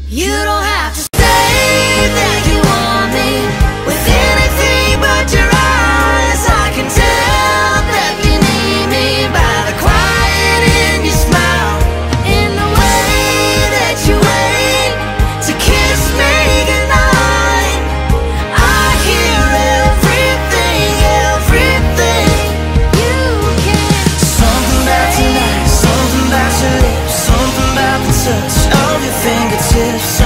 You don't have to say that you want me with anything but your eyes. I can tell that you need me by the quiet in your smile, in the way that you wait to kiss me goodnight. I hear everything, everything you can. Something about tonight, something about your lips, something about the touch of your fingertips.